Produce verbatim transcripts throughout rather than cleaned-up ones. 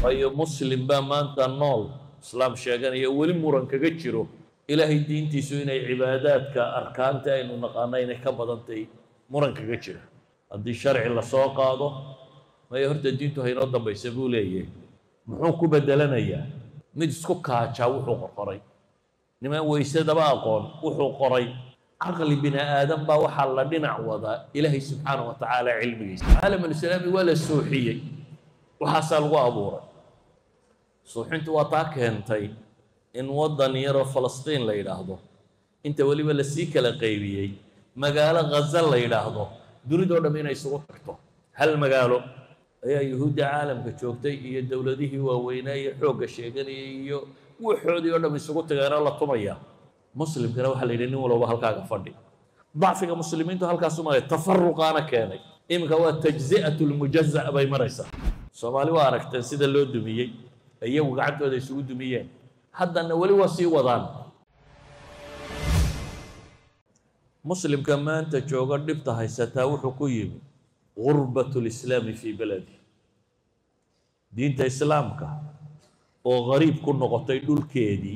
waayo muslim baa maanta nool islaam sheeganaya weli muran kaga jiro ilaahay diintiisu inay cibaadaadka arkaanta aynu naqaano inay ka badantay muran kaga jira haddii sharci la soo qaado maya horta diintu haynoo dambaysa buu leeyahay muxuu ku bedelanayaa mid isku kaajaa wuxuu qoray niman weysadaba aqoon wuxuu qoray caqli bini aadam baa waxaa la dhinac wadaa ilaahay subxaanahu wa tacaala cilmigiisa caalam alislaami waa la suuxiyey waxaasaa lagu abuuray suuxintu waa taa keentay in waddan yaroo falastiin la yidhaahdo inta weliba lasii kala qaybiyey magaalo ghaza la yidhaahdo dunidoo dham inay isugu tagto hal magaalo ayaa yuhuudda caalamka joogtay iyo dowladihii waaweynaa iyo xoogga sheeganayay iyo waxoodii oo dham isugu tagaana la tumaya muslimkana waxaa la yidhi nin walba halkaaga fadhi dacfiga muslimiintu halkaasu maray tafaruqaana keenay iminka waa tajzi'atu lmujaza' bay maraysaa soomaali waa aragteen sida loo dumiyey iyagu gacantooda isugu dumiyeen haddana weli waa sii wadaan muslimka maanta jooga dhibta haysataa wuxuu ku yimi gurbatu lislaami fii baladi diinta islaamka oo gariib ku noqotay dhulkeedii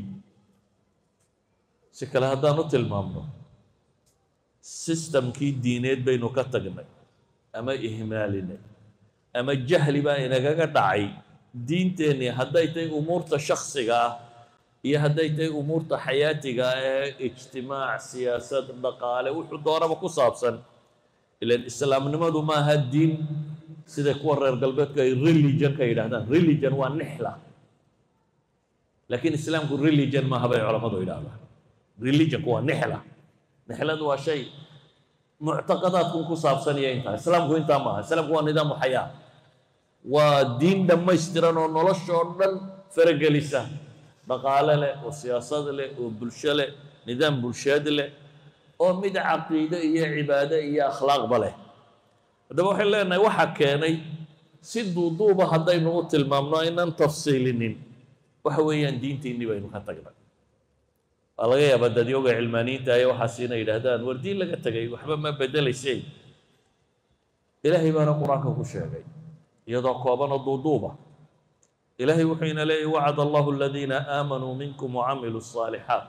si kale haddaan u tilmaamno sistamkii diineed baynu ka tagnay ama ihmaalinay ama jahli baa inagaga dhacay diinteennii hadday tahay umuurta shaksiga ah iyo hadday tahay umuurta xayaatiga ee ijtimaac siyaasad dhaqaale wuxuu doonaba ku saabsan ilan islaamnimadu maaha diin sida kuwa reer galbeedku ay religion ka yidhahdaan religion waa nixla laakiin islaamku religion maaha bay culammadu yidhahdaan religionku waa nixla nixladu waa shay muctaqadaadkun ku saabsan iyo intaa islaamku intaa maaha islaamku waa nidaamu xayaa waa diin dhammaystiran oo noloshoo dhan faragelisa dhaqaale leh oo siyaasad leh oo bulsho leh nidaam bulsheed leh oo mid caqiido iyo cibaado iyo akhlaaqba leh haddaba waxay leenahay waxaa keenay si duuduuba haddaynu u tilmaamno aynaan tafsiilinin waxa weeyaan diintiinii baynu ka tagnay waa laga yaabaa dadyoga cilmaaniyiinta ayaa waxaas inay yidhaahdaan war diin laga tegay waxba ma bedelaysay ilaahay baana qur-aanka ku sheegay iyadoo kooban oo duuduuba ilaahay wuxuu ina leeyahy wacada allahu aladiina aamanuu minkum wacamiluu الصaalixaat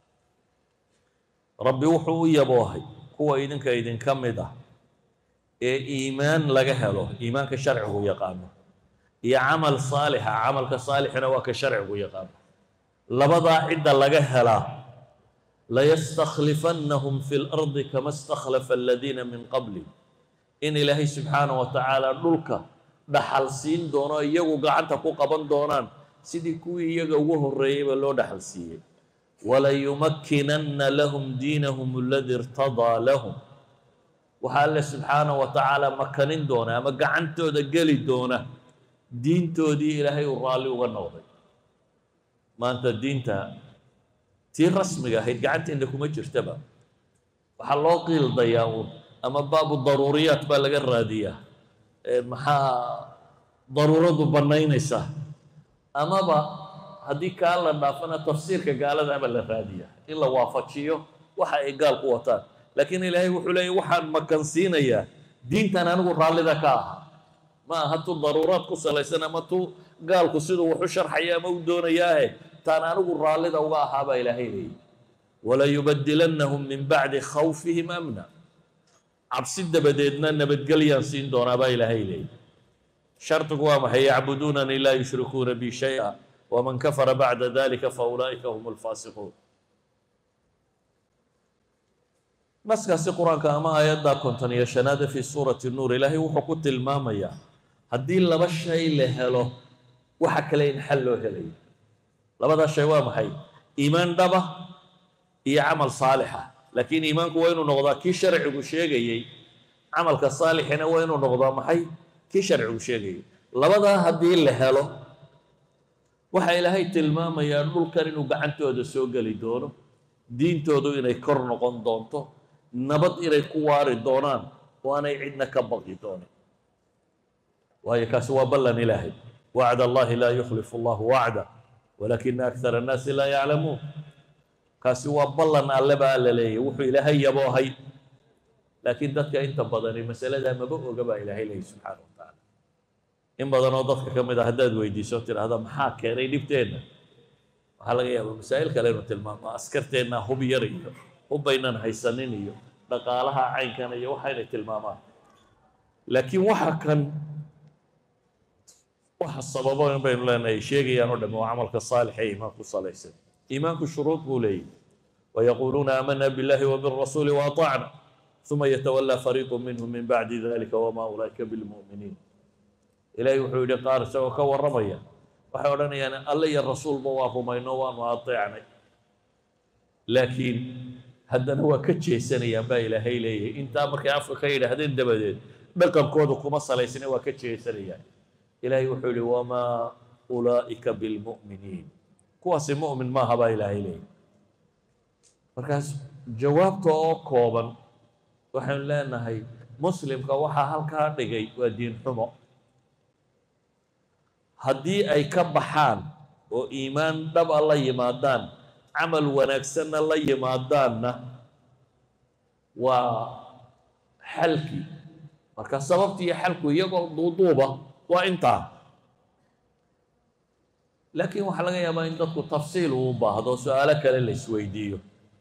rabbi wuxuu u yaboohay kuwa idinka idinka mid ah ee iimaan laga helo iimaanka sharcigu yaqaano iyo camal saalixa camalka saalixina waa ka sharcigu yaqaano labadaa cidda laga helaa layastakhlifannahum fi lardi kama istakhlafa aladiina min qabli in ilaahay subxaanahu wa tacaala dhulka dhaxal siin doono iyagu gacanta ku qaban doonaan sidii kuwii iyaga ugu horreeyeyba loo dhaxal siiyey walayumakkinanna lahum diinahum aladii irtadaa lahum waxaa alle subxaanahu wa tacaala makanin doona ama gacantooda geli doona diintoodii ilaahay uu raalli uga noqday maanta diinta tii rasmiga ahayd gacanteenna kuma jirtaba waxaa loo qiildayaa uun ama baabu daruuriyaat baa laga raadiyaa maxaa daruuradu bannaynaysaa amaba haddii kaa la dhaafana tafsiirka gaalada ama la raadiya in la waafajiyo waxa ay gaal ku wataan laakiin ilaahay wuxuu leeyahy waxaan makansiinayaa diintan anigu raallida ka aha ma aha tu daruuraad ku salaysan ama tu gaalku siduu wax u sharxaya ama u doonayaahe taan anigu raallida uga ahaa baa ilaahay leeyahy walayubadilannahum min bacdi khawfihim amna cabsi dabadeedna nabadgelyaan siin doonaa baa ilaahay leeyahy shardigu waa maxay yacbuduunanii laa yushrikuuna bi shay-a waman kafara bacda dalika faulaa'ika hum alfaasiquun naskaasi qur-aanka ama aayadda konton iyo shanaada fii suurati nuur ilaahay wuxuu ku tilmaamayaa haddii laba shay la helo waxa kale in xal loo helayo labadaa shay waa maxay iimaan dhaba iyo camal saalixa laakiin iimaanku waa inuu noqdaa kii sharcigu sheegayey camalka saalixina waa inuu noqdaa maxay kii sharcigu sheegayey labadaa haddii la helo waxaa ilaahay tilmaamayaa dhulkan inuu gacantooda soo geli doono diintoodu inay kor noqon doonto nabad inay ku waari doonaan oo aanay cidna ka baqi doonin waayo kaasi waa ballan ilaahay wacd allahi laa yukhlifu allahu wacda walaakina akthara annaasi laa yaclamuun kaasi waa ballan alle baa alla leeyahy wuxuu ilaahay yaboohay laakiin dadka inta badani masaladaa maba oga baa ilaahay leeyahy subxaana wa tacaala in badan oo dadka ka mid ah haddaad weydiiso tidhaahda maxaa keenay dhibteenna waxaa laga yaabaa masaa'il kale inuu tilmaamo askarteenna hub yar iyo hub baynan haysanin iyo dhaqaalaha caynkan iyo waxaynay tilmaamaan laakiin waxa kan waxa sababo in baynu leenahay sheegayaan oo dhamme waa camalka saalixa ee iimaanku salaysan iimaanku shuruud buu leeyahy ويقولون آمنا بالله وبالرسول وأطعنا ثم يتولى فريق منهم من بعد ذلك وما أولئك بالمؤمنين إلهي وحيد قارس وكور رميا وحيولنا يعني الله يا الرسول بواه ما ينوان وأطيعني لكن هذا هو كتشي سنة ينبا إلهي ليه انت أمرك عفو خير هذين دبدين بقم كودكم الصلاة سنة وكتشي سنة يعني. إلهي وحيد وما أولئك بالمؤمنين كواس مؤمن ما هبا إلهي ليه markaas jawaabta oo kooban waxaan leenahay muslimka waxa halkaa dhigay waa diin xumo haddii ay ka baxaan oo iimaan dhab ah la yimaadaan camal wanaagsanna la yimaadaanna waa xalkii marka sababtii xalku iyagoo duuduuba waa intaa laakiin waxaa laga yaabaa in dadku tafsiil uu baahdo su'aalo kale la isweydiiyo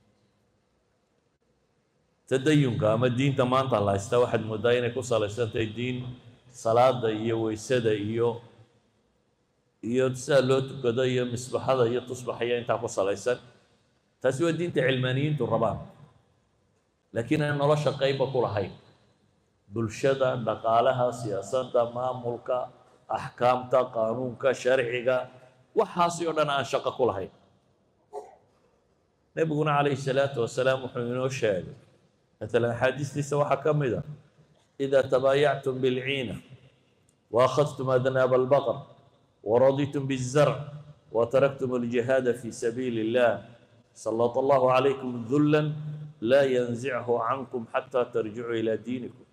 tadayunka ama diinta maanta la haysta waxaad moodaa inay ku salaysantahay diin salaada iyo weysada iyo iyo sida loo tukado iyo misbaxada iyo tusbaxaya intaa ku salaysan taasi waa diinta cilmaaniyiintu rabaan laakiin aan nolosha qayba ku lahayn bulshada dhaqaalaha siyaasadda maamulka axkaamta qaanuunka sharciga waxaasi oo dhan aan shaqo ku lahayn nabiguna calayhi salaatu wasalaam wuxuu inoo sheegay مثلا حديث سواء كمدا إذا تبايعتم بالعينة وأخذتم أذناب البقر ورضيتم بالزرع وتركتم الجهاد في سبيل الله سلط الله عليكم ذلا لا ينزعه عنكم حتى ترجعوا إلى دينكم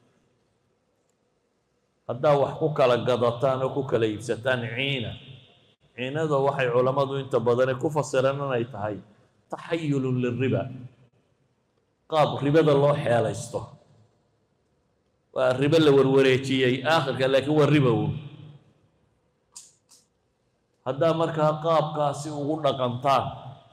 هذا وحكوك لقضتان وكوك ليبستان عينة عينة ذا وحي علماء انت بدن كفصرنا يتحي تحيل للربا qaab ribada loo xeelaysto waa riba la warwareejiyey aakhirka laakiin waa riba uun haddaa markaa qaabkaasi ugu dhaqantaan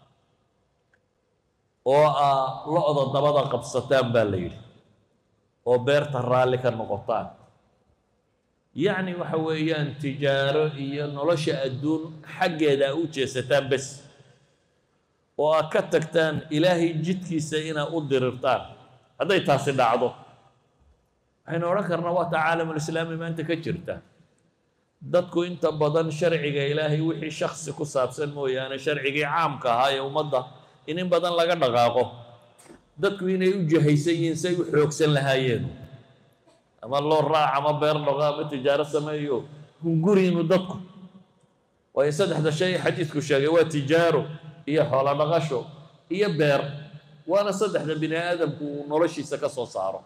oo aa lo-da dabada qabsataan baa la yidhi oo beerta raalli ka noqotaan yacni waxa weeyaan tijaaro iyo nolosha adduun xaggeeda a u jeesataan bes oo aad ka tagtaan ilaahay jidkiisa inaad u dirirtaan hadday taasi dhacdo waxaynu odhan karnaa waa taa caalamulislaami maanta ka jirta dadku inta badan sharciga ilaahay wixii shaksi ku saabsan mooyaane sharcigii caamka ahaa ee ummadda in in badan laga dhaqaaqo dadku inay u jahaysan yihiin say u xoogsan lahaayeen ama loo raac ama beer dhaqo ama tijaaro sameeyo hunguri inuu dadku waayo saddexda shay xadiidku sheegay waa tijaaro iyo xoolo dhaqasho iyo beer waana saddexda bini aadamku uu noloshiisa ka soo saaro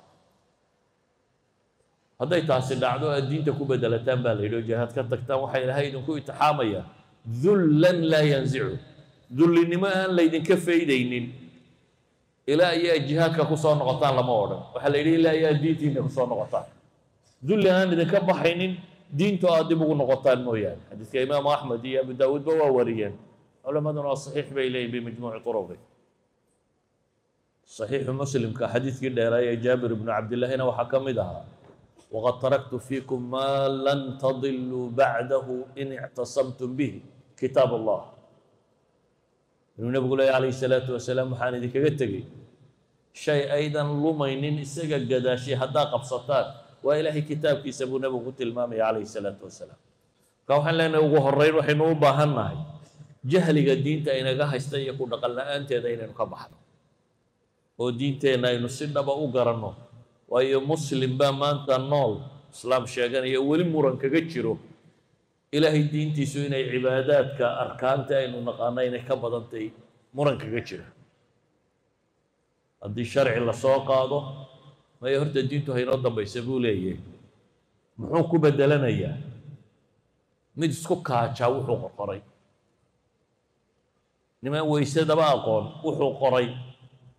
hadday taasi dhacdo aad diinta ku bedelataan baa la yidhi oo jihaad ka tagtaan waxaa ilaahay idinku itixaamaya dullan laa yanzicu dullinimo aan laydinka faydaynin ilaa ayaa jihaadka ku soo noqotaan lama odhan waxaa la yidhi ilaa ayaa diintiina ku soo noqotaan dulli aan idinka baxaynin diintu aad dib ugu noqotaan mooyaane xadiiska imaamu axmed iyo abu daawuudba waa wariyeen علماء صحيح بيلي بمجموع طرقه صحيح مسلم كحديث كده يا جابر بن عبد الله هنا وحكم دها وقد تركت فيكم ما لن تضلوا بعده إن اعتصمتم به كتاب الله النبي عليه عليه الصلاة والسلام حان ذيك قتقي شيء أيضا لمين إسجا قداشي حتى قبصتان وإلهي كتاب كيسبو نبي قلت المامي عليه الصلاة والسلام كوحن لنا وهرين وحنو باهناي jahliga diinta inaga haysta iyo ku dhaqan la'aanteeda inaynu ka baxno oo diinteena aynu si dhaba u garanno waayo muslim baa maanta nool islaam sheeganaya weli muran kaga jiro ilaahay diintiisu inay cibaadaadka arkaanta aynu naqaano inay ka badantay muran kaga jira haddii sharci la soo qaado maya horta diintu haynoo dambaysa buu leeyahay muxuu ku bedelanayaa mid isku kaajaa wuxuu qorqoray niman weysadaba aqoon wuxuu qoray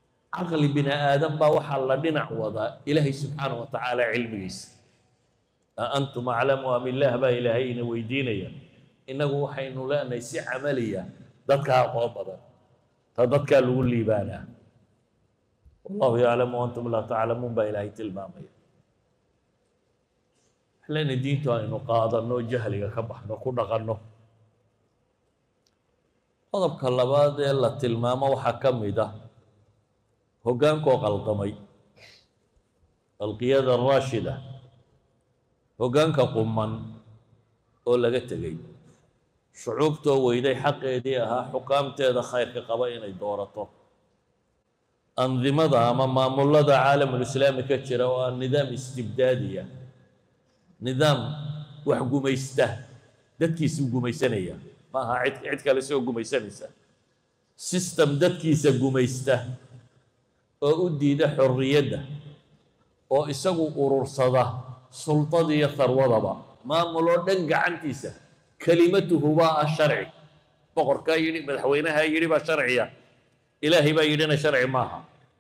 caqli bini aadam baa waxaa la dhinac wadaa ilaahay subxaanahu wa tacaala cilmigiisa أأنتم أعلم أم الله با إلهين ويدينيا إنه وحين لا نيسي عملية ذاتك أقوى تذاتك الولي بانا والله يعلم وأنتم لا تعلمون با إلهي تلمامية لأن دينتو إنه قادرنو جهلي كبحنو كنا غنو qodobka labaad ee la tilmaamo waxaa ka mid ah hoggaankoo qaldamay alqiyada araashida hoggaanka quman oo laga tegey shucuubtoo weyday xaqeedii ahaa xukaamteeda khayrka qaba inay doorato andimada ama maamullada caalamulislaami ka jira oo ah nidaam istibdaadiya nidaam wax gumaysta dadkiisuu gumaysanaya maaha cid cid kale soo gumaysanaysa system dadkiisa gumaysta oo u diida xorriyadda oo isagu urursada sultada iyo tharwadaba maamuloo dhan gacantiisa kelimatuhu baa ah sharci boqorkaa yidhi madaxweynaha yidhi baa sharciya ilaahay baa yidhina sharci maaha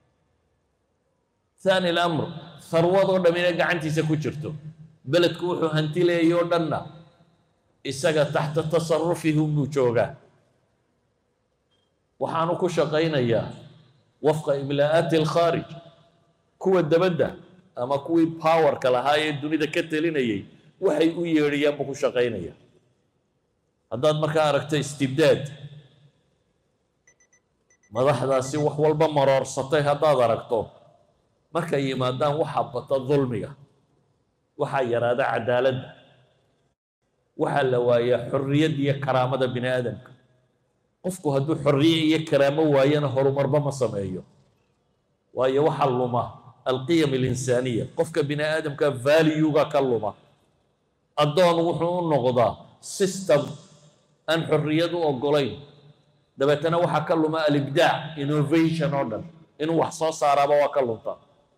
ثاني الأمر tharwadoo dhammina gacantiisa ku jirto beledku wuxuu hanti leeyoo dhanna isaga taxta tasarufihi unbuu joogaa waxaanu ku shaqaynayaa wafqa imlaa'aati alkhaarij kuwa dabadda ama kuwii powerka lahaa ee dunida ka telinayay waxay u yeedhayaan buu ku shaqaynaya haddaad markaa aragto istibdaad madaxdaasi wax walba maroorsatay haddaad aragto markay yimaadaan waxaa bata dulmiga waxaa yaraada cadaaladda waxaa la waayaa xorriyadda iyo karaamada bini aadamka qofku hadduu xorriye iyo karaamo waayana horumarba ma sameeyo waayo waxaa luma alqiyam alinsaaniya qofka bini aadamka valuega ka luma addoon wuxuu u noqdaa system aan xorriyad u oggolayn dabeetana waxaa ka luma alibdaac innovation oo dhan inuu wax soo saaraaba waa ka lunta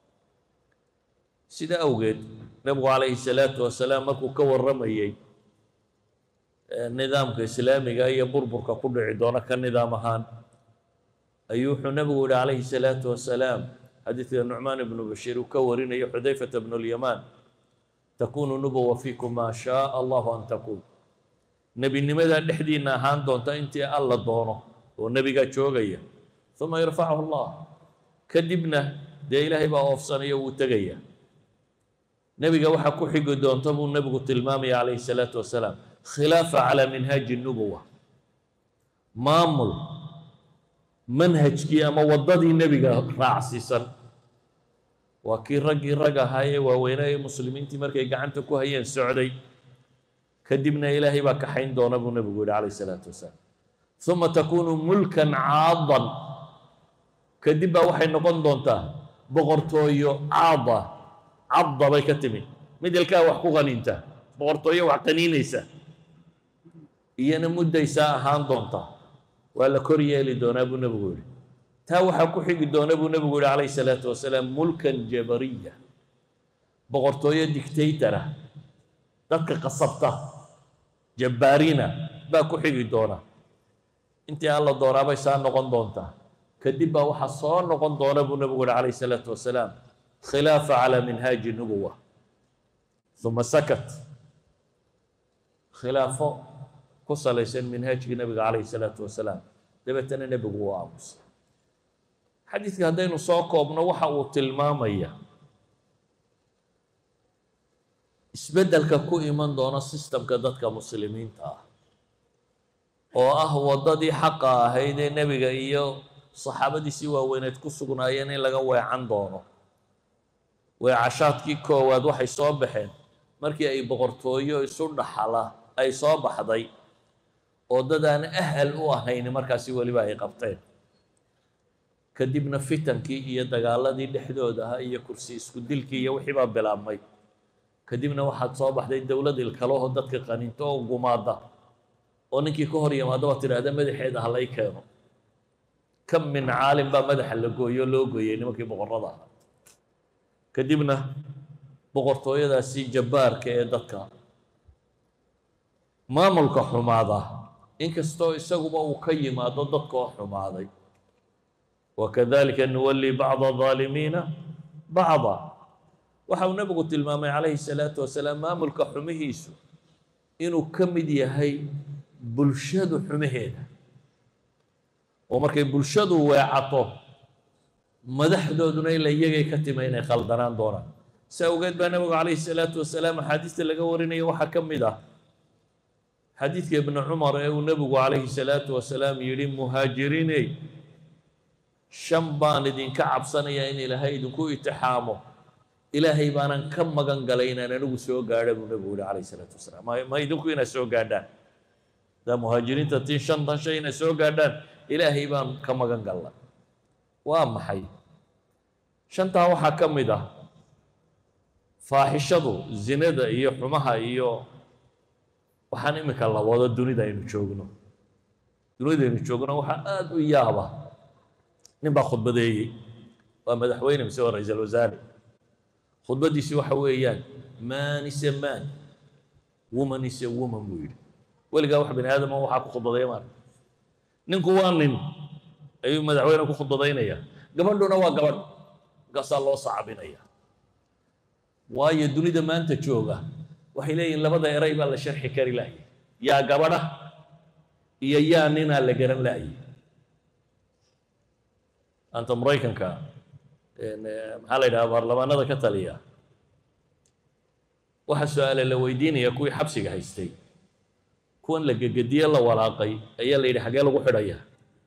sida awgeed nabigu calayhi salaatu wasalaam markuu ka warramayey nidaamka islaamiga iyo burburka ku dhici doona ka nidaam ahaan ayuu wuxuu nabigu yihi calayhi salaatu wasalaam xadiidka nucmaan ibnu bashiir uu ka warinayo xudayfata bnu lyamaan takunu nubuwa fiikum maa shaa allahu an takuun nebinimadaa dhexdiinna ahaan doonta intii alla doono oo nebigaa joogaya uma yarfacahu allah kadibna dee ilaahay baa oofsanaya wuu tegaya nebiga waxaa ku xigi doonta buu nebigu tilmaamaya calayhi salaatu wasalaam khilaafa calaa minhaaji nubuwa maamul manhajkii ama waddadii nebiga raacsiisan waa kii raggii rag ahaa ee waaweynaa ee muslimiintii markay gacanta ku hayeen socday kadibna ilaahay baa kaxayn doona buu nebigu yihi calayhi salaatu wasalaam uma takunu mulkan caadan kadib baa waxay noqon doontaa boqortooyo caada cadda bay ka timi mid ilkaa wax ku qaniinta boqortooyo wax qaniinaysa iyana muddaysaa ahaan doonta waa la kor yeeli doonaa buu nebigu yihi taa waxaa ku xigi doona buu nebigu yihi calayhi salaatu wasalaam mulkan jabariya boqortooyo dictatora dadka qasabta jabbaarina baa ku xigi doona intii alla doonaabay saa noqon doontaa kadib baa waxaa soo noqon doona buu nebigu yihi calayhi salaatu wasalaam khilaafa calaa minhaaji nubuwa uma sakat khilaafo ku salaysan minhaajkii nebiga calayhi salaatu wasalaam dabeetana nebigu wuu aamusay xadiidka haddaynu soo koobno waxa uu tilmaamaya isbeddelka ku iman doona sistamka dadka muslimiinta ah oo ah waddadii xaqa ahayd ee nebiga iyo saxaabadiisii waaweyneed ku sugnaayeen in laga weecan doono weecashaadkii koowaad waxay soo baxeen markii ay boqortooyo isu dhaxala ay soo baxday oo dad aan ahal u ahayn markaasi weliba ay qabteen kadibna fitankii iyo dagaaladii dhexdooda ahaa iyo kursi isku dilkii iyo wixii baa bilaabmay kadibna waxaad soo baxday dowlad ilkalaho dadka qaninto oo gumaada oo ninkii ka hor yimaado waa tidhaahda madaxeeda ha lay keeno kam min caalim baa madaxa la gooyo loo gooyey nimankii boqorrada ahaa kadibna boqortooyadaasi jabbaarka ee dadka maamulka xumaada inkastoo isaguba uu ka yimaado dadka oo xumaaday wakadalika nuwalli bacda aalimiina bacda waxa uu nabigu tilmaamay calayhi salaatu wasalaam maamulka xumihiisu inuu ka mid yahay bulshadu xumaheeda oo markay bulshadu weecato madaxdooduna ila iyagay ka timi inay qaldanaan doonaan saa ogeed baa nabigu calayhi salaatu wasalaam axaadiista laga warinayo waxaa ka mid ah xadiidka ibnu cumar ee uu nabigu calayhi salaatu wasalaam yidhi muhaajiriiney shan baan idinka cabsanaya in ilaahay idinku itixaamo ilaahay baanan ka magan galay inaan anigu soo gaadha buu nabigu yihi calayhi salaatu wasalaam ma idinku inaad soo gaadhaan daa muhaajiriinta tii shantan shay inay soo gaadhaan ilaahay baan ka magan galla waa maxay shantaa waxaa ka mid ah faaxishadu zinada iyo xumaha iyo waxaan imika la wado dunida aynu joogno dunida aynu joogno waxaa aada u yaaba nin baa khudbadeeyey waa madaxweyne mise waa ra-iisul wasaare khudbadiisi waxa weeyaan man is a man woman is a woman buu yidhi weligaa wax bini aadama waxaa ku khudbadeeya maarka ninku waa nin ayuu madaxweyne ku khudbadaynaya gabadhuna waa gabadh markaasaa loo sacabinaya waayo dunida maanta jooga waxay leeyihin labada eray baa la sharxi kari laayay yaa gabadha iyo yaa ninaa la garan laayay anta maraykanka maxaa la yidhaha baarlamaanada ka taliya waxa su-aale la weydiinaya kuwii xabsiga haystay kuwan la gegediye la walaaqay ayaa la yidhi xaggee lagu xidhaya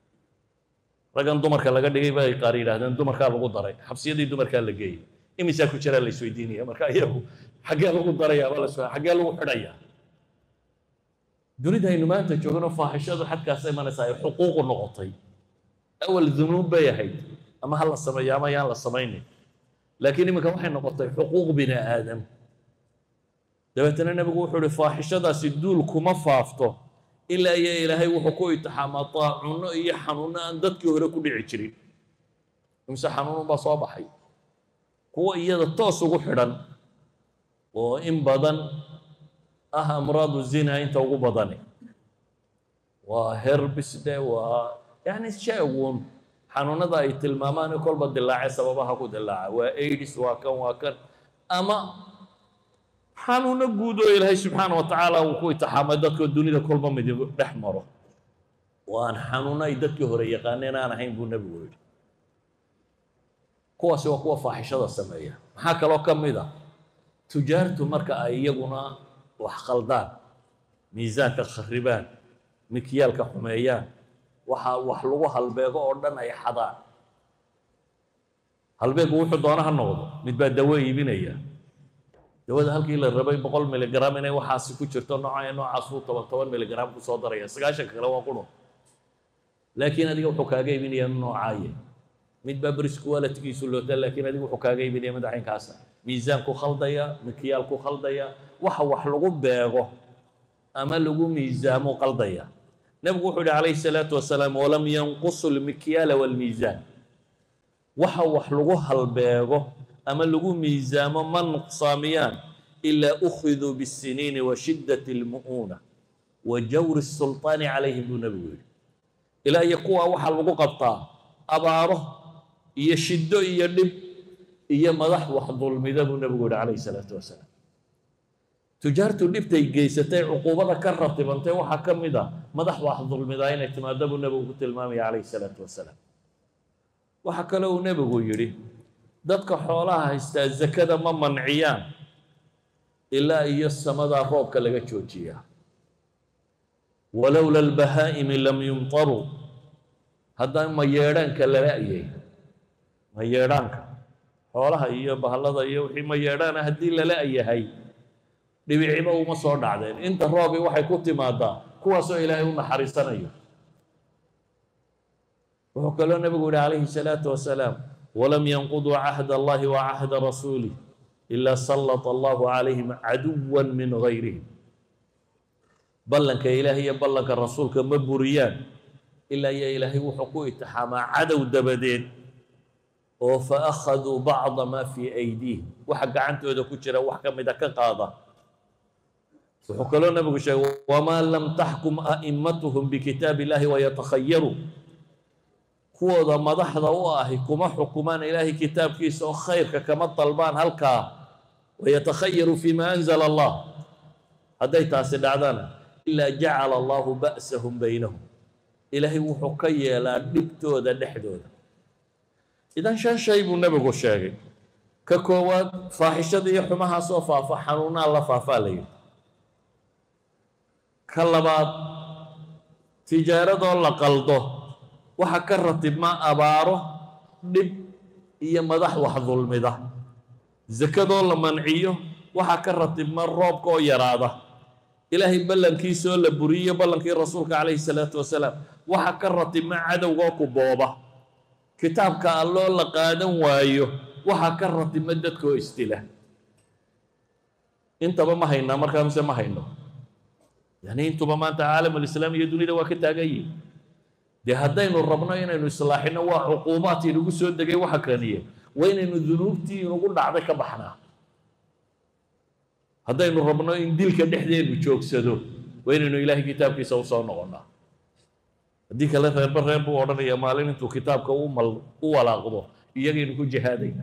raggan dumarka laga dhigay bay qaar yidhahdeen dumarkaa lagu daray xabsiyadii dumarkaa la geeyey imisaa ku jiraa la isweydiinaya marka iyagu xaggee lagu darayaa baa la su xaggee lagu xidhayaa dunida aynu maanta joogno faaxishadu xadkaas imanaysaa ay xuquuqu noqotay awal dunuub bay ahayd ama ha la sameeyo ama yaan la samaynin laakiin iminka waxay noqotay xuquuq bini aadam dabeetana nabigu wuxuu ihi faaxishadaasi duul kuma faafto ilaa iyo ilaahay wuxuu ku itixaamaa taacunno iyo xanuunno aan dadkii hore ku dhici jirin imse xanuunun baa soo baxay kuwa iyada toos ugu xidhan oo in badan ah amraadu zina inta ugu badani waa herbisde waa yani sheeguun xanuunada ay tilmaamaan in kolba dilaace sababaha ku dilaaca waa aids waa kan waa kan ama xanuuno guud oo ilaahay subxaana wa tacaala uu ku itixaamay dadka dunida kolba mid dhex maro waan xanuuno ay dadkii hore yaqaaneen aan ahayn buu nebigu yidhi kuwaasi waa kuwa faaxishada sameeya maxaa kaloo ka mid ah tujaartu marka ay iyaguna wax khaldaan miisaanka kharibaan mikyaalka xumeeyaan waxa wax lagu halbeego oo dhan ay xadaan halbeegu wuxuu doona ha noqdo mid baa dawo iibinaya dawada halkii la rabay boqol miligram inay waxaasi ku jirto nooca noocaas uu toban toban miligram ku soo daraya sagaashanka kale waa qudhun laakiin adiga wuxuu kaaga iibinaya noocaaye mid baa bris quality-giisu loota laakiin adiga wuxuu kaaga iibinaya madaxinkaasa miisaan ku khaldaya mikyaal ku khaldaya waxa wax lagu beego ama lagu miisaamo qaldaya nabigu wuxuu yihi calayhi salaatu wasalaam walam yanqusu lmikyaala walmiisaan waxa wax lagu halbeego ama lagu miisaamo ma nuqsaamiyaan ilaa ukhiduu bisiniini wa shiddati lmu'uuna wa jawri sulطaani calayhim buu nabigu yidhi ilaa iyo kuwa waxaa lagu qabtaa abaaro iyo shiddo iyo dhib iyo madax wax dulmida buu nabigu yihi calayhi salaatu wasalaam tujaartu dhibtay geysatay cuquubada ka ratibantay waxaa ka mid ah madax wax dulmidaa inay timaado buu nabigu ku tilmaamaya calayhi salaatu wasalaam waxaa kale uu nabigu yidhi dadka xoolaha haystaa zakada ma manciyaan ilaa iyo samadaa roobka laga joojiyaa walowla albahaa'imi lam yumtaruu haddaan mayeedhaanka la la'yay mayeedhaanka xoolaha iyo bahallada iyo wixii mayeedhaana haddii la la'yahay dhibiciba uma soo dhacdeen inta roobi waxay ku timaadaa kuwaasoo ilaahay u naxariisanayo wuxuu kaloo nabigu yihi calayhi salaatu wasalaam ولم ينقضوا عهد الله وعهد رسوله إلا سلط الله عليهم عدوا من غيرهم بلنك إلهي بلنك الرسول كمبوريان إلا يا إلهي وحقوق اتحاما عدو دبدين فأخذوا بعض ما في أيديهم وحق عنته إذا كتشرا وحكم إذا كقاضى وحكلون نبي شيء وما لم تحكم أئمتهم بكتاب الله ويتخيروا kuwooda madaxda u ahi kuma xukumaan ilaahay kitaabkiisa oo khayrka kama dalbaan halkaa ويتخير فيما أنزل الله هدي تاسي دعدانا إلا جعل الله بأسهم بينهم إلهي وحكي لا دبتو ذا دحدو ذا إذا شان شيء النبي الشاقي ككوات فاحشة يحمها صوفا فحنونا الله فافالي كلبات تجارة الله قلده وحكرت ما أباره دب إيا مدح وحظ المدح زكاة الله منعيه وحكرت ما الروب كو يراده إلهي بلن كيسو لبوريه بلن كي رسولك عليه الصلاة والسلام وحكرت ما عدو وكو بوبه كتابك الله لقادم وايو وحكرت مددكو استله انت بما هينا مركا مسا ما هينا يعني انتو بما انت عالم الإسلام يدوني دوا كتاقاي دي هدين الربنا إنه إصلاحنا وعقوباتي نقول سود دقاي وحكانية وين إنه ذنوبتي نقول لعدك بحنا هدين الربنا إن ديلك دحدين بتشوك سدو وين إنه إلهي كتابك سوصا نغنى ديك الله رب رب ورنا يا مالين انتو كتابك أمال أولا قضو يجي نكون جهادينا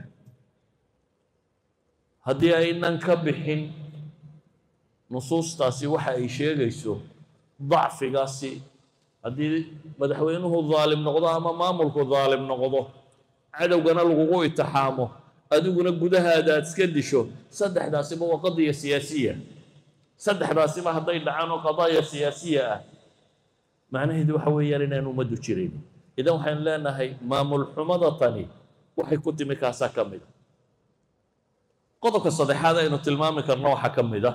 هدي أينن كبحين نصوص تاسي وحا أي شيء يسو ضعف قاسي هدي مدحوينه الظالم نقضه أما ماملك الظالم نقضه عدو قنا لغوه التحامه أدو قنا قدها دا تسكدشو صدح داسي بوا قضية سياسية صدح داسي ما هدي دعانو قضايا سياسية معناه دو حويا لنا نمدو تشيرين إذا وحين لنا هي مامل حمضة تاني وحي كنت مكاسا كمدا قضوك الصدح هذا إنه تلمامي كرنوحة كمدا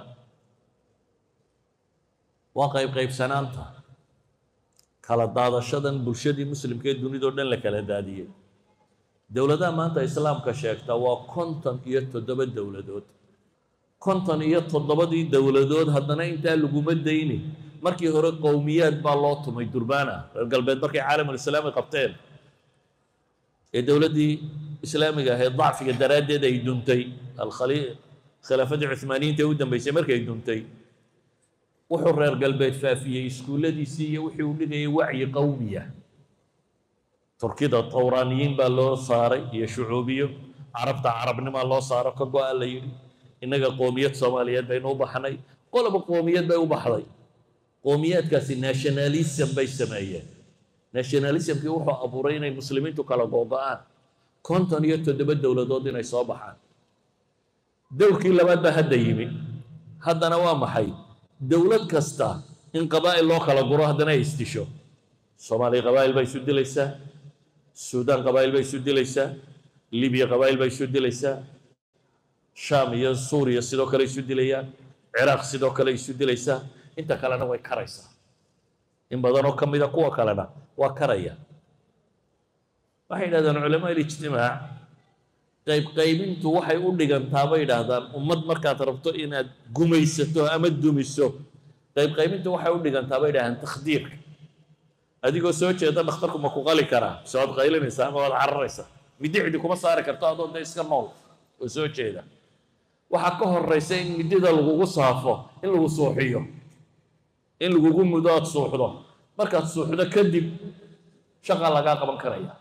وقيب قيب سنانتا كلا دادا شدن برشدي مسلم كي دوني دودن لك الهدادية دولة ما أنت إسلام كشاكتا وكونتن إيتو دبا دولة دود كونتن إيتو دبا دي دولة دود هدنا إنتا لقومت ديني markii hore qowmiyad baa loo tumay durbaana reer galbeed markii caalamul islaami qabteen ee dawladii islaamiga ahayd dacfiga daraadeed ay duntay khilaafadii cuthmaaniyiinta u dambeysay markay duntay wuxuu reer galbeed faafiyey iskuuladiisii iyo wixii uu dhigayay wacyi qowmiya turkida tawraaniyiin baa loo saaray iyo shucuubiyo carabta carabnima loo saaro ka go'a la yidhi innaga qowmiyad soomaaliyeed baynu u baxnay qolaba qowmiyad bay u baxday قوميات كاسي ناشوناليزم بيسميه ناشوناليزم كي وحو أبورين المسلمين تكالا قوقعان كونتون يتدب الدولة دودين اي صابحان دول كي لباد بهدا يمي هذا نوام حي دولة كستا إن قبائل لو خلا قروه هذا يستشو الصومالي قبائل بيسود ليسا السودان قبائل بيسود ليسا ليبيا قبائل بيسود ليسا شام يا سوريا سيدو كلا يسود ليا عراق سيدو كلا يسود ليسا inta kalena way karaysaa in badan oo kamida kuwa kalena waa karaya waxay yidhahdaan culamaa ijtimaac qayb qaybintu waxay u dhigantaa bay yidhaahdaan ummad markaad rabto inaad gumaysato ama dumiso qayb qaybintu waxay u dhigantaa bay yidhahdaan takhdiirka adigoo soo jeeda dhakhtarku ma ku qali karaa mise waad qaylinaysaa ama waad cararaysaa midicdi kuma saari karto adoo dee iska nool oo soo jeeda waxaa ka horraysa in midida lagugu saafo in lagu suuxiyo in lagugu mudo aad suuxdo markaad suuxdo kadib shaqa lagaa qaban karaya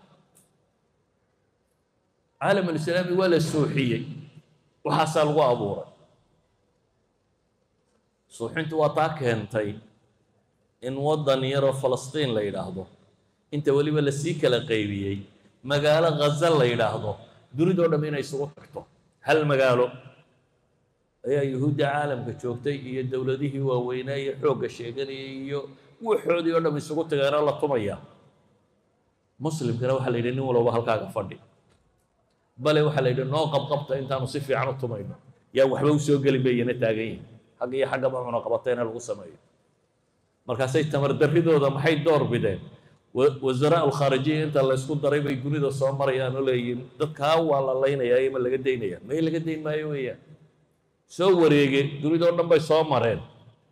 caalam alislaami waa la suuxiyey waxaasaa lagu abuuray suuxintu waa taa keentay in waddan yaroo falastiin la yidhaahdo inta weliba lasii kala qaybiyey magaalo ghaza la yidhaahdo dunidoo dhamm inay isugu tagto hal magaalo ayaa yuhuudda caalamka joogtay iyo dowladihii waaweynaa iyo xoogga sheeganayay iyo waxoodii oo dham isugu tagaana la tumaya muslimkana waxaa la yidhi nin walba halkaaga fadhi bale waxaa la yidhi noo qabqabta intaanu si fiican u tumayno yaa waxba u soo gelin bayna taagan yihin xagga iyo xaggaba cuna qabatayna lagu sameeyo markaasay tamar darridooda maxay door bideen wasaraa alkhaarijiya inta la isku daray bay dunida soo marayaan oo leeyihin dadkaa waa la laynayaa ima laga daynaya may laga dayn maayo weeyaan soo wareegeen dunidoo dhan bay soo mareen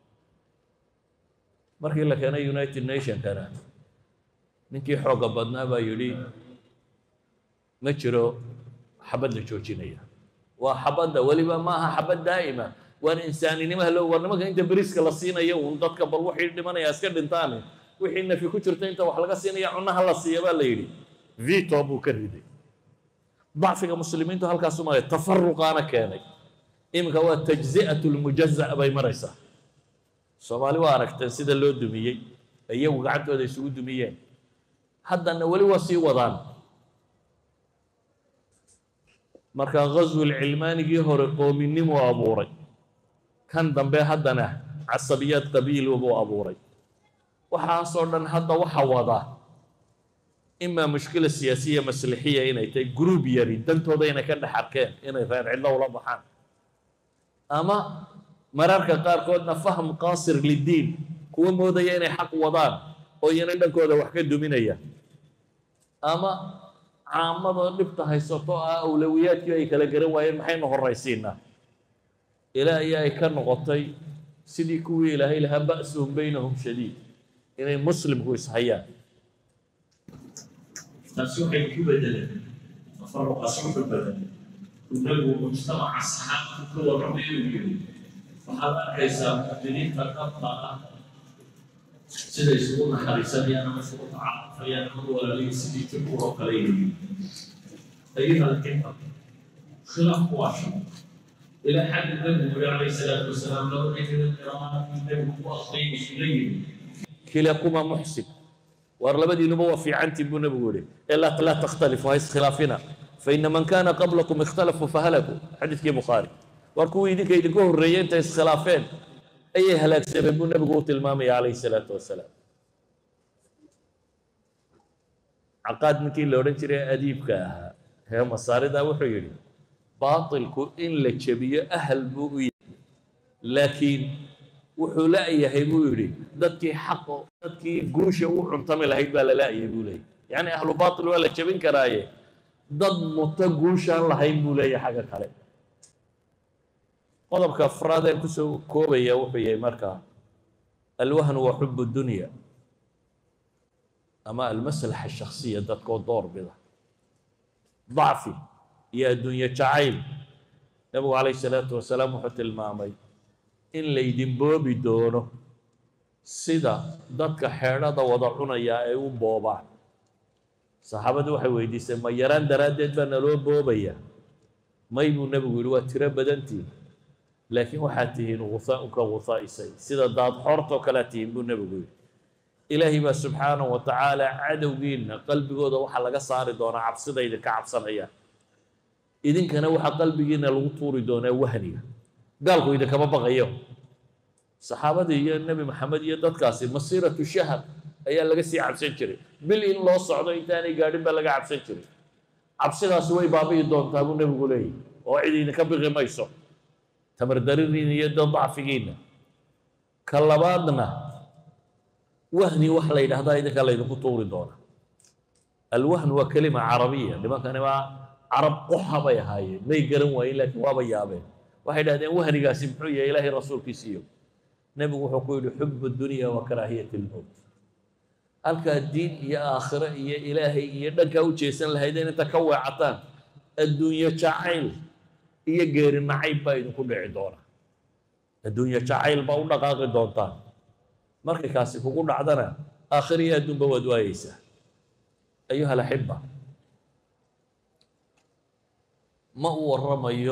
markii la keenay united nationkana ninkii xoogga badnaa baa yidhi ma jiro xabad la joojinaya waa xabadda weliba ma aha xabad daa'ima waan insaaninimaha loo war nimanka inta beriska la siinayo uun dadka bal waxay dhimanaya iska dhintaane wixii nafi ku jirta inta wax laga siinaya cunaha la siiya baa la yidhi vito buu ka riday dacfiga muslimiintu halkaas u malay tafaruqaana keenay iminka waa tajzi'atu lmujaza' bay maraysaa soomaali waa aragteen sida loo dumiyey iyagu gacantooda isugu dumiyeen haddana weli waa sii wadaan marka ghazwul cilmaanigii hore qoominimo abuuray kan dambe haddana casabiyaad qabiil buu abuuray waxaasoo dhan hadda waxa wada ima mushkila siyaasiya maslaxiya inay tahay group yari dantooda inay ka dhex arkeen inay reer cidlo ula baxaan ama mararka qaarkoodna faham qaasir liddiin kuwa moodaya inay xaq wadaan oo iyana dhankooda wax ka duminaya ama caamadoo dhibta haysato ah awlawiyaadkii ay kala garan waayeen maxaynu horraysiinaa ilaa iyo ay ka noqotay sidii kuwii ilaahay lahaa ba'suhum baynahum shadiid inay muslimku ishayaan taasi waxay ku bedeleen tafaruqaasi ku bedeleen nabigu mujtamaca saxaabada ka warramay inuu yidhi waxaad arkaysaa mu'miniinta dhabta ah sida isugu naxariisanayaan ama isugu tacaafayaan ama walaalihii sidii jibur oo kale yihiin ayuha alxikam khilaafku waa shan ilaa xaddi nabigu yidhi calayhi salaatu wasalaam laba cidina qiraa'aadkii nabigu ku aqriyay isula yimi kilakuma muxsin war labadiinuba waa fiicantii buu nabigu yidhi ilaa laa takhtalifu ha iskhilaafina faina man kaana qablakum ikhtalafuu fahalaku xadiidkii bukhaari war kuwii idinka idinka horreeyey intay iskhilaafeen ayay halaagsameen buu nabigu u tilmaamaya calayhi salaatu wasalaam caqaad ninkii la odhan jiray adiibka ahaa hee masaarida wuxuu yidhi baatilku in la jebiyo ahal buu u yahay laakiin wuxuu la'yahay buu yidhi dadkii xaqo dadkii guusha u cuntami lahayd baa la la'yay buu leeyahy yacni ahlu baatil waa la jebin karaaye dad muto guushaan lahayn buu leeyahay xagga kale qodobka afraad ee kusoo koobaya wuxuu yahay markaa alwahnu wa xubu dunya ama almaslaxa shakhsiya dadkoo door bida dacfi iyo adduunye jacayl nabigu calayhi salaatu wasalaam wuxuu tilmaamay in laydin boobi doono sida dadka xeedhada wada cunaya ay u boobaan saxaabadu waxay weydiisay ma yaraan daraaddeed baa naloo boobaya may buu nebigu yidhi waa tiro badantiin laakiin waxaad tihiin guhaa'un ka guhaa'isay sida daad xoortoo kalea tihiin buu nebigu yidhi ilaahay baa subxaanahu wa tacaala cadowgiinna qalbigooda waxaa laga saari doonaa cabsida idinka cabsanayaan idinkana waxaa qalbigiinna lagu tuuri doonaa wahniga gaalku idinkama baqayo saxaabadii iyo nebi maxamed iyo dadkaasi masiiratu shahar ayaa laga sii cabsan jiray bil in loo socdo intaanay gaadhin baa laga cabsan jiray cabsidaasi way baabi'i doontaa buu nebigu leeyahy oo cid idinka biqi mayso tamardaririina iyo dad dacfigiinna ka labaadna wahni wax la yidhahdaa idinka laydinku tuuri doona alwahn waa kelima carabiya nimankani waa carab qoxa bay ahaayeen may garan waayeen laakiin waaba yaabeen waxay dhahdeen wahnigaasi muxuu yahay ilaahay rasuulkiisiiyo nebigu wuxuu ku yidhi xubu dunya wa karaahiyat lmowt halkaa diin iyo aakhiro iyo ilaahay iyo dhankaa u jeesan lahaydeen inta ka weecataan adduunyo jacayl iyo geeri nacayb baa idinku dhici doona adduunyo jacayl baa u dhaqaaqi doontaan markay kaasi kugu dhacdana aakhir iyo adduunba waad waayeysaa ayuha alaxiba ma u warramayo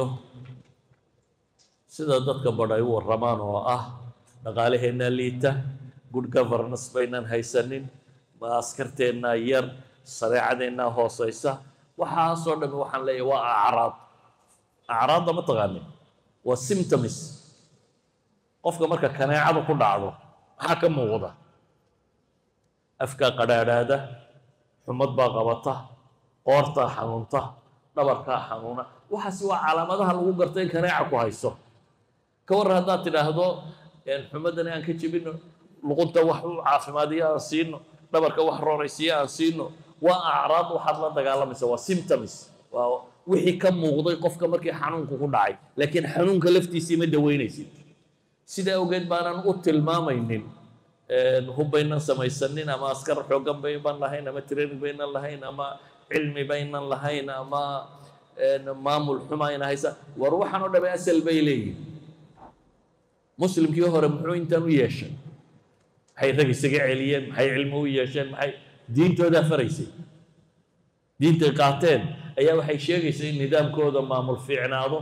sida dadka badh ay u warramaan oo ah dhaqaalaheennaa liita good governance baynan haysanin ma askarteennaa yar sareecadeennaa hooseysa waxaasoo dhami waxaan leeyahay waa acraad acraadda ma taqaanin waa symptoms qofka marka kaneecada ku dhacdo maxaa ka muuqda afkaa qadhaadhaada xumad baa qabata qoortaa xanuunta dhabarkaa xanuuna waxaasi waa calaamadaha lagu garta in kaneeca ku hayso ka warran haddaad tidhaahdo xumadani aan ka jebino luqunta wax u caafimaadiyo aan siino dhabarka wax rooraysiyo aan siino waa acraad waxaad la dagaalamaysa waa symptoms waa wixii ka muuqday qofka markii xanuunku ku dhacay laakiin xanuunka laftiisii ma daweynaysid sida awgeed baanan u tilmaamaynin hub baynan samaysanin ama askar xooggan baynan lahayn ama training baynan lahayn ama cilmi baynan lahayn ama maamul xuma ayna haysa war waxaan oo dhamay asal bay leeyihin muslimkii hore muxuu intaan u yeeshay maxay rag isaga celiyeen maxay cilmi u yeesheen maxay diintoodaa faraysay diintay qaateen ayaa waxay sheegaysay in nidaamkooda maamul fiicnaado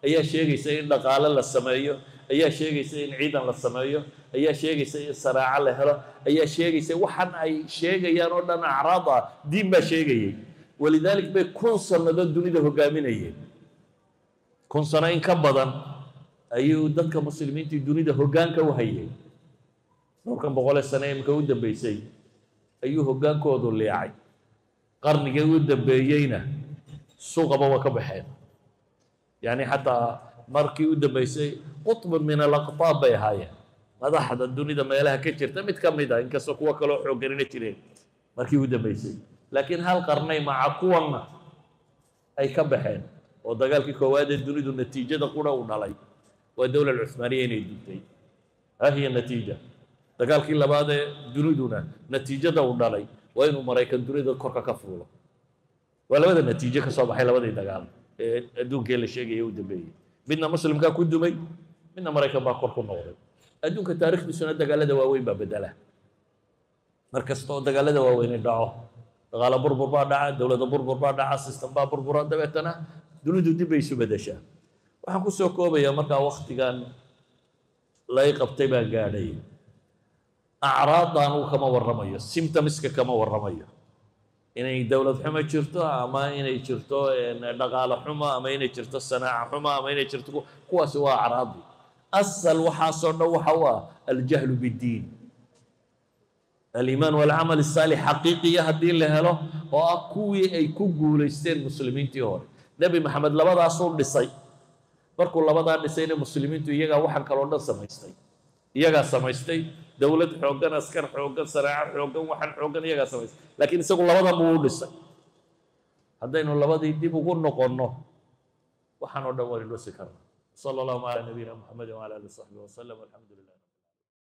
ayaa sheegaysa in dhaqaale la sameeyo ayaa sheegaysa in ciidan la sameeyo ayaa sheegaysa in saraaco la helo ayaa sheegaysa waxan ay sheegayaan oo dhan acraad ah diin baa sheegayay walidalik bay kun sannadood dunida hogaaminayeen kun sano in ka badan ayuu dadka muslimiintii dunida hoggaanka u hayay dhowrkan boqolee sano imika u dambeysay ayuu hoggaankoodu leecay qarnigii u dambeeyeyna suuqaba waa ka baxeen yani xataa markii u dambeysay qutb min alaqtaab bay ahaayeen madaxda dunida meelaha ka jirta mid ka mid ah inkastoo kuwa kaloo xoogganina jireen markii u dambeysay laakiin hal qarnay maca kuwanna ay ka baxeen oo dagaalkii koowaad ee dunidu natiijada qura u dhalay waa dowla alcuthmaaniya inay duntay ha hiya natiija dagaalkii labaad ee duniduna natiijada u dhalay waa inuu maraykan dunida korka ka fuulo waa labada natiijo ka soo baxay labadii dagaal ee adduunkee la sheegaya u dambeeyey midna muslimkaa ku dumay midna maraykan baa kor ku noqday adduunka taarikhdiisuna dagaalada waaweyn baa bedela mar kasta oo dagaalada waaweyn ay dhaco dagaalo burbur baa dhaca dowlada burbur baa dhaca system baa burbura dabeetana dunidu dib bay isu bedeshaa waxaan ku soo koobayaa markaa waktigan lay qabtay baan gaadhay acraaddan uu kama warramayo symptomska kama warramayo inay dowlad xumo jirto ama inay jirto dhaqaale xumo ama inay jirto sanaaca xumo ama inay jirto kuwaasi waa acraadi asal waxaasoo dhan waxa u ah aljahlu biddiin aliimaan walcamal asaalix xaqiiqiya haddii la helo oo ah kuwii ay ku guulaysteen muslimiintii hore nebi maxamed labadaasuu dhisay markuu labadaa dhisayna muslimiintu iyagaa waxaan kaloo dhan samaystay iyagaa samaystay dowlad xooggan askar xooggan saraaco xooggan waxaan xooggan iyagaa samaystay laakiin isagu labadan buu u dhisay haddaynu labadii dib ugu noqonno waxaan oo dhan waynu dhusi karnaa sala allahu calaa nabiyina muxamedin wacala alihi wasaxbihi wasalam alxamdu lilah